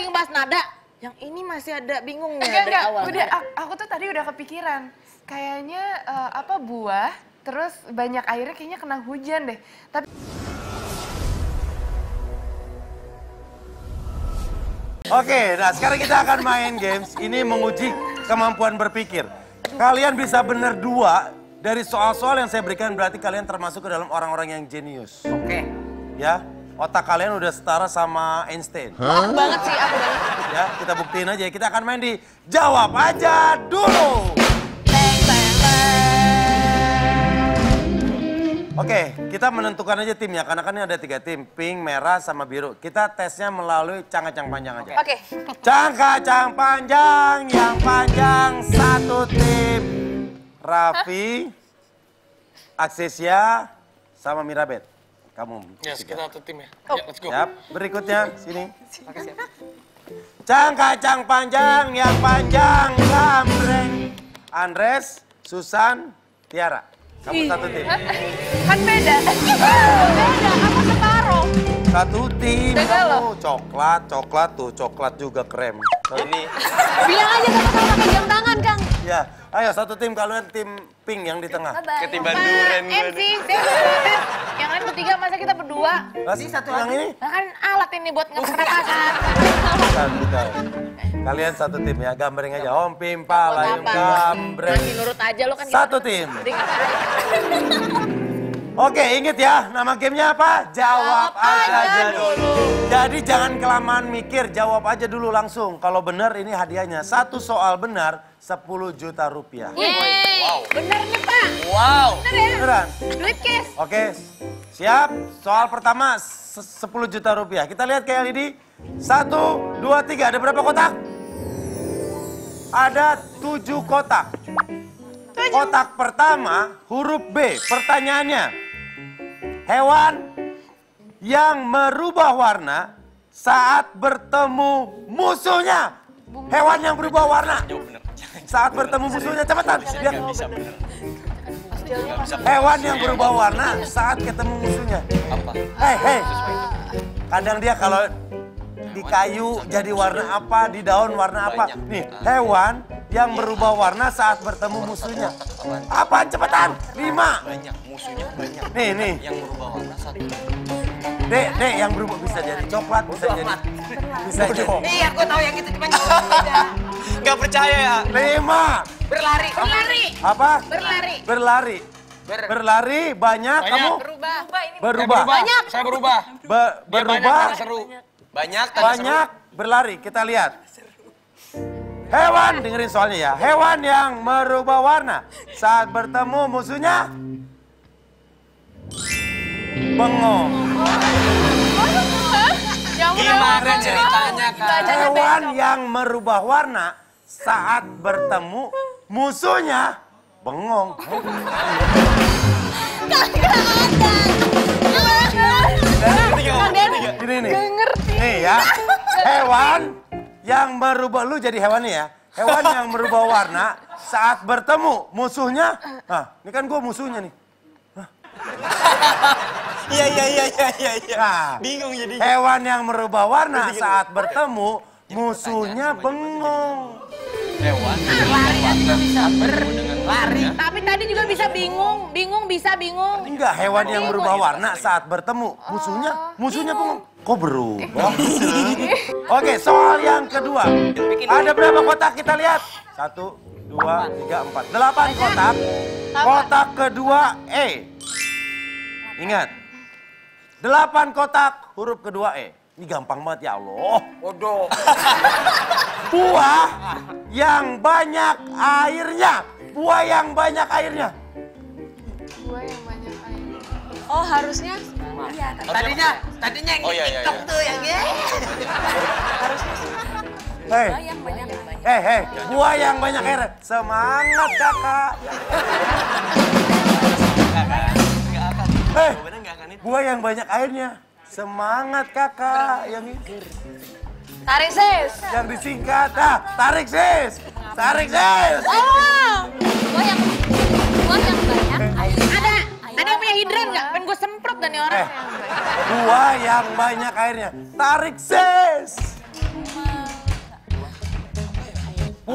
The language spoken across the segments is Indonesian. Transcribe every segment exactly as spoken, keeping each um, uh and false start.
ngebahas nada. Yang ini masih ada bingungnya enggak, dari enggak. awal. Udah, aku, aku tuh tadi udah kepikiran. Kayaknya uh, apa buah, terus banyak airnya kayaknya kena hujan deh. Tapi Oke, nah sekarang kita akan main games. Ini menguji kemampuan berpikir. Kalian bisa bener dua dari soal-soal yang saya berikan, berarti kalian termasuk ke dalam orang-orang yang jenius. Oke. Ya, otak kalian udah setara sama Einstein. Aku banget sih, aku banget. Ya, kita buktiin aja. Kita akan main di Jawab Aja Dulu. Teng, teng, Oke, kita menentukan aja timnya, karena kan ini ada tiga tim, pink, merah, sama biru. Kita tesnya melalui cang-kacang panjang aja. Oke. Cang-kacang panjang, yang panjang satu tim. Raffi, Aksesia, sama Mirabet. Kamu. Yes, kita satu tim ya. Oh. Ya, let's go. Siap, berikutnya sini. Cang-kacang panjang, yang panjang, gambreng. Andres, Susan, Tiara. Kamu satu tim. kan beda. beda, aku separuh. Satu tim, Beda kamu loh. coklat, coklat tuh, coklat juga krem. Ini. Bilang aja sama-sama pakai jam tangan, Kang. Ya, ayo satu tim, kalian tim pink yang di tengah. Ketiban duren gue M C, nih. yang lain bertiga masa kita berdua? Mas, yang ini? Nah kan alat ini buat ngepernapasan. Bukan, bukan. Kalian satu tim ya, gambreng aja. Om Pimpa, Layung gambreng. Masih nurut aja lo kan. Satu tim. Jadi ngapain? Oke, inget ya, nama gamenya apa? Jawab aja dulu. Jadi jangan kelamaan mikir, jawab aja dulu langsung. Kalau benar ini hadiahnya. Satu soal benar, sepuluh juta rupiah. Yeay, Wow. bener nih Pak. Wow. Bener ya? Beneran? Duit cash. Oke, siap. Soal pertama, se- sepuluh juta rupiah. Kita lihat ke yang ini. Satu, dua, tiga. Ada berapa kotak? Ada tujuh kotak. Kotak pertama, huruf B. Pertanyaannya. Hewan yang merubah warna saat bertemu musuhnya. Hewan yang berubah warna Jauh bener. saat bertemu musuhnya. Cepetan. Biar- Gak bisa bener. Gak bisa. Hewan yang berubah warna saat ketemu musuhnya. Apa? Hei, hei. Kadang dia kalau di kayu jadi warna apa, di daun warna apa. Nih, hewan yang berubah warna saat bertemu musuhnya. Apaan? Cepetan. Lima. Banyak. Musuhnya banyak. Nih, nih. Yang berubah warna satu. Dek, dek, yang berubah bisa jadi coklat, bisa jadi. Bisa jadi. Iya, aku tahu yang itu cuma beda. Gak percaya ya? Lima. Berlari. Berlari. Apa? Berlari. Berlari. Berlari banyak, Banyak. kamu Berubah. Saya berubah. berubah. Saya berubah. Be- Dia banyak berubah. tadi seru. Banyak tadi Banyak berlari, kita lihat. Hewan, dengerin soalnya ya. Hewan yang merubah warna saat bertemu musuhnya. Bengong. Yang seru. Gimana ceritanya kan? Hewan yang merubah warna saat bertemu musuhnya. Bengong. Ini nih. Nih ya. Hewan yang merubah, lu jadi hewannya ya. Hewan yang merubah warna saat bertemu musuhnya. Nah, ini kan gua musuhnya nih. Iya, iya, iya, iya, iya, iya. Nah, Bingung jadi. hewan yang merubah warna saat bertemu musuhnya bengong. Hewan. Lari juga bisa Lari. Tapi tadi juga bisa bingung. Bingung bisa bingung. Enggak, hewan yang berubah warna saat bertemu musuhnya, musuhnya bengong. Kok berubah? Oke, soal yang kedua. Ada berapa kotak kita lihat? Satu, dua, tiga, empat. Delapan kotak. Kotak kedua E. Ingat. Delapan kotak, huruf kedua E. Ini gampang banget ya Allah. Bodoh. Buah yang banyak airnya. Buah yang banyak airnya. Buah yang banyak air. Oh harusnya iya. Tadinya, tadinya yang Oh, iya, iya, TikTok iya. tuh yang ini. Hei, yang banyak air. hei, hei, buah yang banyak airnya. Semangat kakak. Gak akan. Hei, Jawabannya gak akan itu. buah yang banyak airnya. Semangat kakak. Yang ini. Tarik sis. Yang disingkat. Ah, tarik sis. Tarik sis. Oh. Buah yang buah yang banyak air. Ada, ada yang punya hidran nggak? Pengen gue semprot dan nih orang. Eh, buah yang banyak airnya. Tarik sis.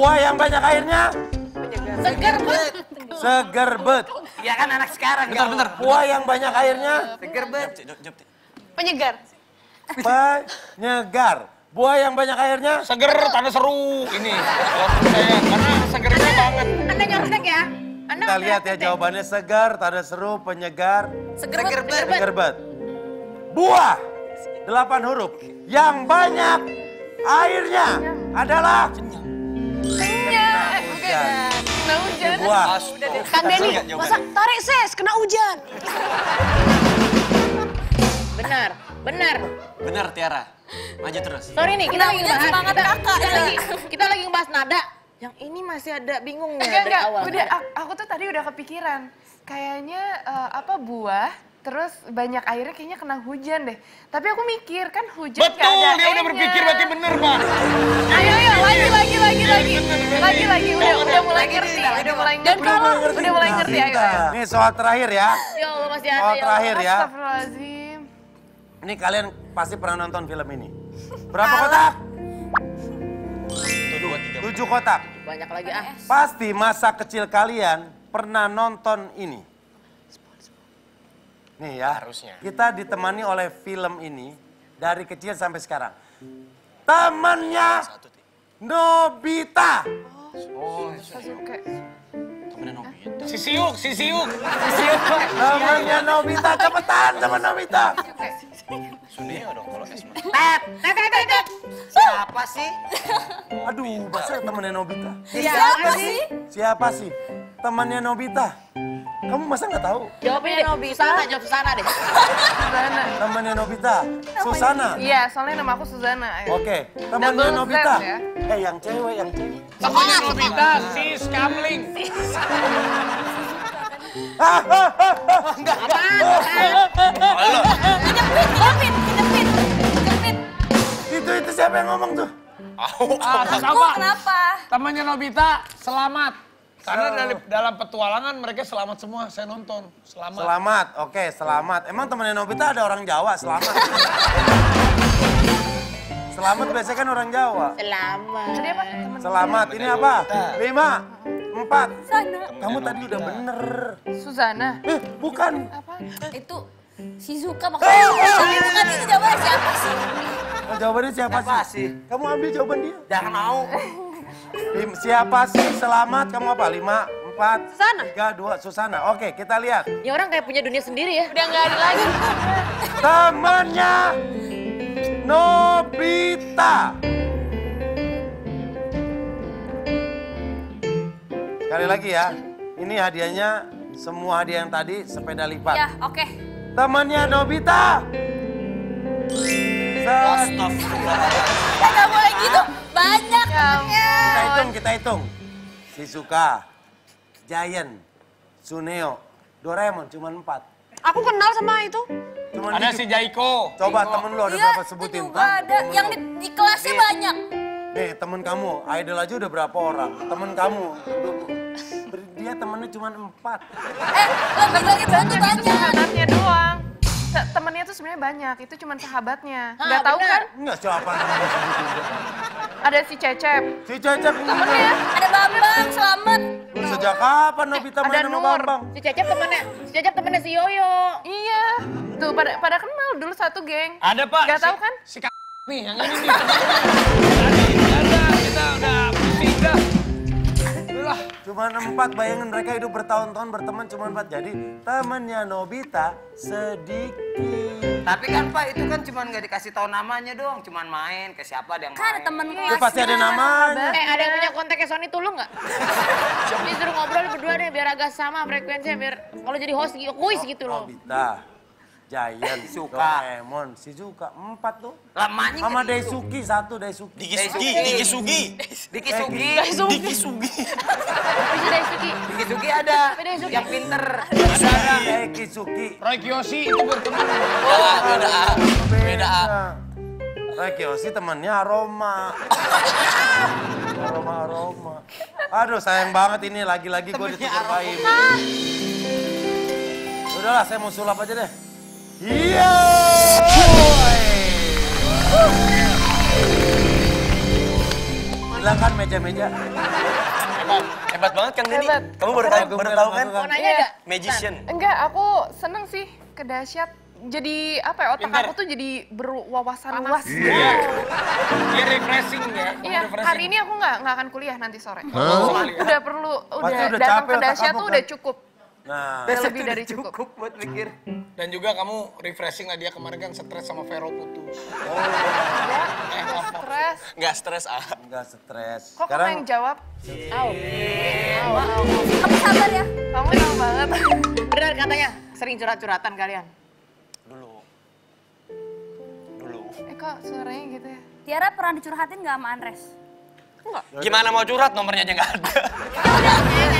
Buah yang banyak airnya? Seger bet. Seger bet. Ya kan anak sekarang. Bentar, bentar. Buah yang banyak airnya? Seger bet. Penyegar. Penyegar. Buah yang banyak airnya? Seger, tanda seru ini. Kalau menurut saya, karena segernya banget. Anda nyontek ya? Anda Kita lihat ya nyontek. jawabannya segar, tanda seru, penyegar, Seger bet. seger bet. Buah delapan huruf yang banyak airnya adalah Iya. Oke. Kena hujan. buah. Kang Denny, masa tarik ses, kena hujan. Benar, benar. Bener Tiara. Maju terus. Sorry nih, kita Kena lagi hujan ngebahas. semangat Kita, kakak. kita lagi, kita lagi ngebahas nada. Yang ini masih ada bingungnya Enggak, dari enggak. awal. Udah, aku, aku tuh tadi udah kepikiran. Kayaknya eh, apa buah, terus banyak airnya kayaknya kena hujan deh. Tapi aku mikir kan hujan nggak Betul, ada dia udah E-nya. berpikir berarti bener, Pak. Ayo, ayo, lagi, lagi, lagi, lagi. Lagi, lagi, udah, udah mulai ngerti. Udah mulai ngerti. Udah mulai ngerti. Udah mulai Nah, ngerti, ayo, kita. ayo. Nih soal terakhir ya. Ya Allah masih ada Soal ya. terakhir ya. Astagfirullahaladzim. Ini kalian pasti pernah nonton film ini. Berapa kotak? Satu, dua, tiga. Tujuh kotak. Banyak lagi ah. Pasti masa kecil kalian pernah nonton ini. Nih ya, Harusnya. kita ditemani oleh film ini dari kecil sampai sekarang. Temannya Nobita. Sasuke. Temennya Nobita. Si Siuk, si Siuk. Temannya Nobita, cepetan teman Nobita. Suneo dong kalau Esma. Tet, tet, tet, tet, tet. Siapa sih? Aduh, masa temannya Nobita? Siapa sih? Siapa sih? Temannya Nobita. Kamu masa nggak tahu? Jawabnya Nobita. Susana, jawab Susana deh. Susana. Temannya Nobita, Susana. Iya, soalnya nama aku Susana. Ayo. Oke, temannya Double Nobita. Z ya. Eh, yang cewek, yang cewek. Temannya Nobita, si Skamling. Ah, ah, ah, ah. Kejepit, kejepit, kejepit, kejepit. Itu itu siapa yang ngomong tuh? Ah, terus Aku apa? kenapa? Temannya Nobita, selamat. Karena dari, dalam petualangan mereka selamat semua, saya nonton. Selamat. Selamat, oke selamat. Emang temannya Nobita ada orang Jawa, selamat. Selamat biasanya kan orang Jawa. Selamat. Tadi apa? Temen. Selamat, ini apa? Lima, empat. Sana. Kamu tadi udah bener. Susana. Eh, bukan. Apa? Itu Shizuka maksudnya. Tapi bukan itu jawabannya siapa sih? Nah, jawabannya siapa, Siapa sih? sih? Kamu ambil jawaban dia. Jangan mau. Lim- siapa sih selamat? Kamu apa? Lima, empat, Susana. tiga, dua, Susana. Oke, kita lihat. Ini orang kayak punya dunia sendiri ya. Udah nggak ada lagi. Temannya Nobita. Sekali lagi ya, ini hadiahnya semua hadiah yang tadi sepeda lipat. Ya, oke. Temannya Nobita. Se- Astagfirullahaladzim. Ya nggak boleh gitu. Banyak temennya. kita hitung, kita hitung. Shizuka, Giant, Suneo, Doraemon cuma empat. Aku kenal sama itu. Cuman Ada dikit. si Jaiko. Coba temen lu ada Iya, berapa sebutin? itu juga ada. Yang di, di kelasnya banyak. Nih temen kamu, idol aja udah berapa orang? Temen kamu, dia temennya cuma empat. Eh, lebih dari bantu Itu banyak. sahabatnya doang. Se- Temennya tuh sebenarnya banyak, itu cuma sahabatnya. Ah, Nggak tahu bener. kan? Enggak siapa namanya sebutin. Ada si Cecep. Si Cecep Temennya. Ada Bambang, Selamat. sejak kapan Nobita Ada main sama Nur. Bambang? Si Cecep temennya, si Cecep temennya si Yoyo. Iya. Tuh pada pada kenal dulu satu geng. Ada Pak. Nggak si- tahu kan? Si K nih, yang ini nih. Tadi nggak ada, kita udah pusing dah. Udah. Cuma empat, bayangin mereka hidup bertahun-tahun berteman cuma empat. Jadi temannya Nobita sedikit. Tapi kan Pak itu kan cuma nggak dikasih tahu namanya doang, cuma main ke siapa ada yang Kan ada main. temen Itu kelasnya. pasti ada namanya. Eh ada yang punya kontaknya Sony Tulung nggak? Disuruh ngobrol berdua deh biar agak sama frekuensinya biar kalau jadi host gitu, kuis gitu loh. Nobita, Giant, Shizuka. Doraemon, Shizuka, empat tuh. Lamanya Sama kan itu. Daisuki satu, Daisuki. Diki Sugi, Diki Sugi. Diki Sugi. Diki Sugi. Tapi si Daisuki. Diki Sugi ada. Tapi Daisuki. Yang pinter. Ada, ada. Daisuki. Roy Kiyoshi itu berteman. Oh, beda. Beda. Roy Kiyoshi temannya Aroma. Aroma, Aroma. Aduh sayang banget ini lagi-lagi gue ditukar bayi. Udahlah saya mau sulap aja deh. Iya. Gila Hilang kan meja-meja. Hebat, hebat banget Kang Denny. Hebat. Kamu baru tahu, baru tahu kan? Mau nanya Iya. nggak? Magician. Enggak, aku seneng sih ke dahsyat. Jadi apa ya, otak Pintar. aku tuh jadi berwawasan luas. Iya. Dia refreshing ya. Iya, refreshing. hari ini aku nggak nggak akan kuliah nanti sore. Sekali. Udah perlu, udah, udah datang capek ke otak dahsyat kamu tuh kan? udah cukup. Nah, Udah lebih dari cukup. Cukup buat mikir. Dan juga kamu refreshing lah dia kemarin kan stres sama Vero Putu. Enggak, stres. Nggak stres ah. enggak stres. Kok kamu yang jawab? Au. Au, au. Kamu sabar ya. Kamu tahu banget. Benar katanya, sering curhat-curhatan kalian. Dulu. Dulu. Eh kok suaranya gitu ya? Tiara pernah dicurhatin nggak sama Andres? Gimana mau curhat nomornya aja nggak ada. Ya udah,